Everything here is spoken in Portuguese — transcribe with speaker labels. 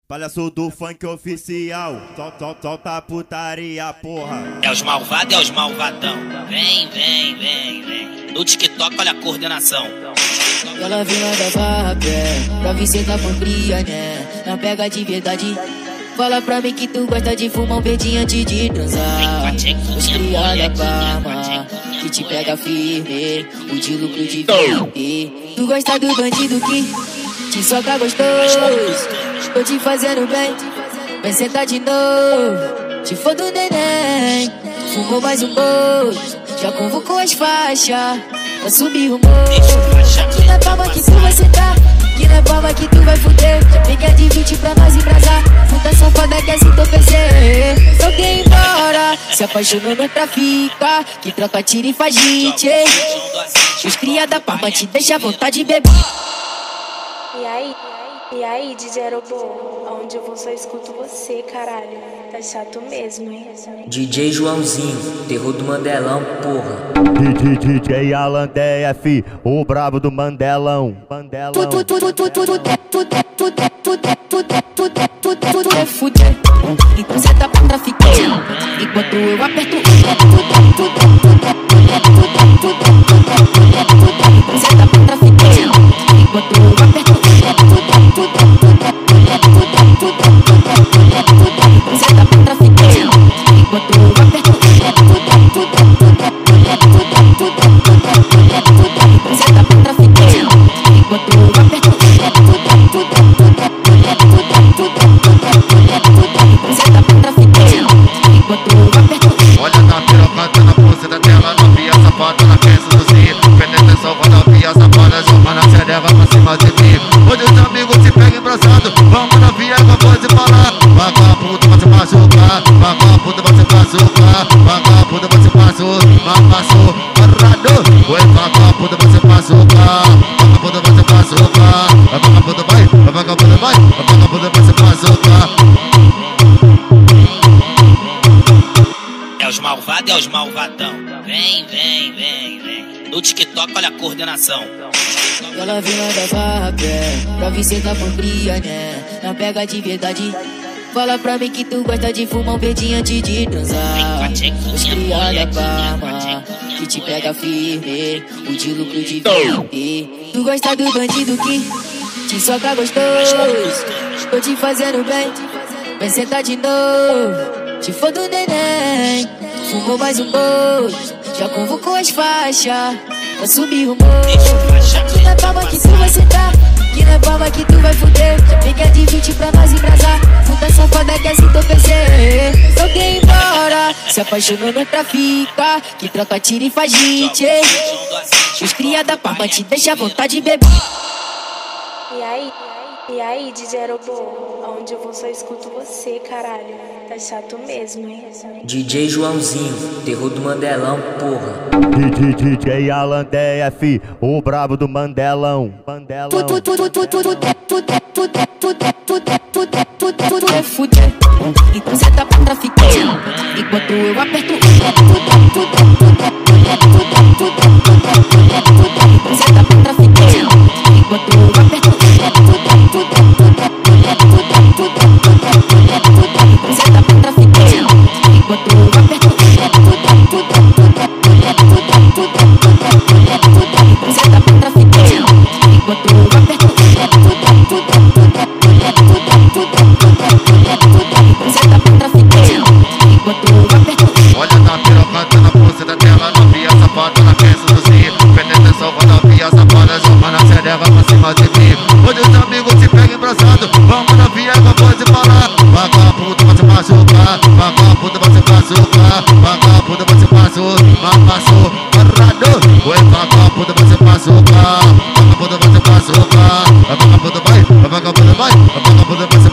Speaker 1: Palhaço do funk oficial, solta a putaria, porra.
Speaker 2: É os malvados, é os malvadão. Vem, vem, vem, vem. No TikTok, olha a coordenação.
Speaker 3: Ela vem lá da barra, pra ver se tá com cria, né? Não pega de verdade. Fala pra mim que tu gosta de fumar um verdinho antes de transar. Os cria da Parma, que te pega firme, o de lucro de VIP. Tu gosta do bandido que te soca gostoso. Tô te fazendo bem, vem sentar de novo. Te for do neném, fumou mais um bolo. Já convocou as faixas pra subir o morro. Que na palma que tu vai sentar, que na palma que tu vai fuder. Fica de 20 pra nós embrasar. Puta safada que assim tô PC. Só quer ir embora, se apaixonou não trafica. Que troca tira e faz hit. Os cria da Parma te deixa à vontade de beber.
Speaker 4: E aí, DJ Aerobô, aonde eu vou só escuto você, caralho. Tá chato mesmo, hein?
Speaker 5: DJ Joãozinho, terror do Mandelão, porra.
Speaker 1: DJ Alan DF, o brabo do Mandelão.
Speaker 3: Tudo é fuder, então cê tá pra traficar. Enquanto eu aperto então cê tá pra traficar. Enquanto eu aperto então cê tá pra traficar. Enquanto eu aperto então cê tá pra traficar. Enquanto eu aperto
Speaker 6: olha na pirocata na pulsa da tela, novinha safada na peça do cio. Penetração com novinha safada, chama na sereva pra cima de mim. Onde os amigos se pegam embraçados, vamos novinha com a voz e falar. Vagabundo vai se machucar, vagabundo vai se machucar, vagabundo vai se machucar, passou, parado. Oi, vagabundo vai se machucar, vagabundo vai se machucar, vagabundo vai, vagabundo vai, vagabundo vai se machucar.
Speaker 2: É os malvados, é os malvadão. Vem, vem, vem, vem. No TikTok, olha a coordenação.
Speaker 3: Ela vem lá da barra, pra ver se tá com cria, né? Não pega de verdade. Fala pra mim que tu gosta de fumar um verdinho antes de transar. Os cria da Parma, que te pega firme, o de lucro de VIP. Tu gosta do bandido que te soca gostoso. Tô te fazendo bem, vem sentar de novo. Te for do neném, fumou mais um bolo. Já convocou as faixas pra subir o morro. Que na palma que tu vai sentar, que na palma que tu vai fuder. Fica de 20 pra nós embrasar. Puta safada que assim tô PC. Só quer ir embora, se apaixonou não trafica. Que troca tira e faz hit. Os cria da Parma te deixa à vontade de beber.
Speaker 4: E aí, DJ Aerobô, aonde eu vou só escuto você, caralho. Tá chato mesmo, hein?
Speaker 5: DJ Joãozinho, terror do Mandelão, porra.
Speaker 1: DJ Alan DF, o brabo do Mandelão.
Speaker 3: Tudo é fuder, então cê tá pra traficar. Enquanto eu aperto então cê tá pra traficar. Enquanto eu aperto então cê tá pra traficar. Enquanto eu aperto então cê tá pra traficar. Enquanto eu aperto então cê tá pra traficar. Enquanto eu aperto
Speaker 6: olha na pirocata na pulsa da tela, novinha safada na peça do cio. Penetração com novinha safada, chama na sereva pra cima de mim. Onde os amigos se pegam embraçados, vamos novinha com a voz e falar. Vagabundo vai se machucar, vagabundo vai se machucar, vagabundo vai se machucar, passou, parado. Oi, vagabundo vai se machucar, vagabundo vai se machucar, vagabundo vai, vagabundo vai, vagabundo vai se